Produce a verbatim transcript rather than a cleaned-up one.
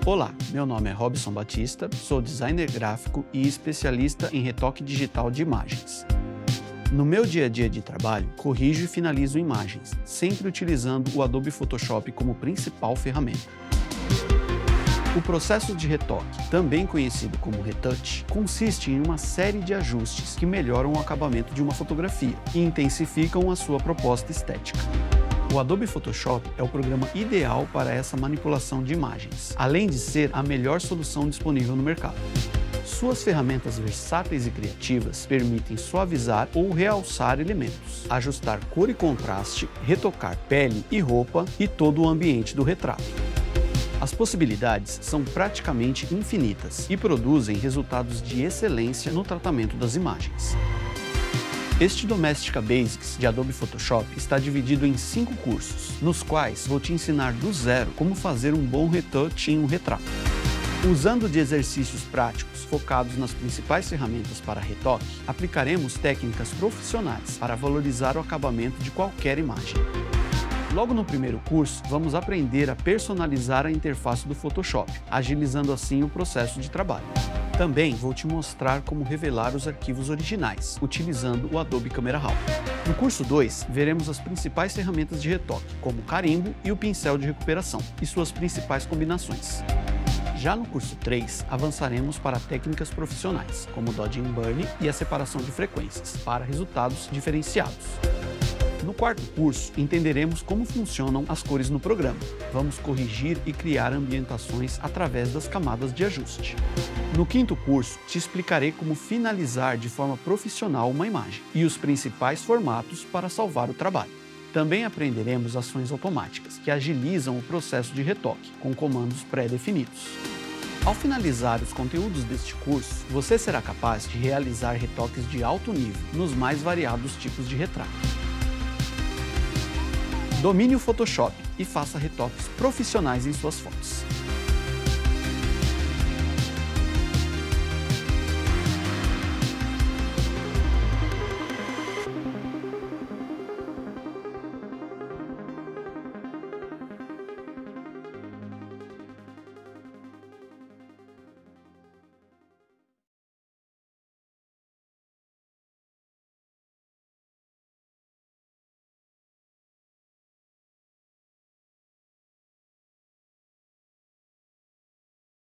Olá, meu nome é Robson Batista, sou designer gráfico e especialista em retoque digital de imagens. No meu dia a dia de trabalho, corrijo e finalizo imagens, sempre utilizando o Adobe Photoshop como principal ferramenta. O processo de retoque, também conhecido como retouch, consiste em uma série de ajustes que melhoram o acabamento de uma fotografia e intensificam a sua proposta estética. O Adobe Photoshop é o programa ideal para essa manipulação de imagens, além de ser a melhor solução disponível no mercado. Suas ferramentas versáteis e criativas permitem suavizar ou realçar elementos, ajustar cor e contraste, retocar pele e roupa e todo o ambiente do retrato. As possibilidades são praticamente infinitas e produzem resultados de excelência no tratamento das imagens. Este Domestika Basics de Adobe Photoshop está dividido em cinco cursos, nos quais vou te ensinar do zero como fazer um bom retouch em um retrato. Usando de exercícios práticos focados nas principais ferramentas para retoque, aplicaremos técnicas profissionais para valorizar o acabamento de qualquer imagem. Logo no primeiro curso, vamos aprender a personalizar a interface do Photoshop, agilizando assim o processo de trabalho. Também vou te mostrar como revelar os arquivos originais, utilizando o Adobe Camera Raw. No curso dois, veremos as principais ferramentas de retoque, como o carimbo e o pincel de recuperação, e suas principais combinações. Já no curso três, avançaremos para técnicas profissionais, como o Dodge and Burn e a separação de frequências, para resultados diferenciados. No quarto curso, entenderemos como funcionam as cores no programa. Vamos corrigir e criar ambientações através das camadas de ajuste. No quinto curso, te explicarei como finalizar de forma profissional uma imagem e os principais formatos para salvar o trabalho. Também aprenderemos ações automáticas, que agilizam o processo de retoque, com comandos pré-definidos. Ao finalizar os conteúdos deste curso, você será capaz de realizar retoques de alto nível nos mais variados tipos de retrato. Domine o Photoshop e faça retoques profissionais em suas fotos.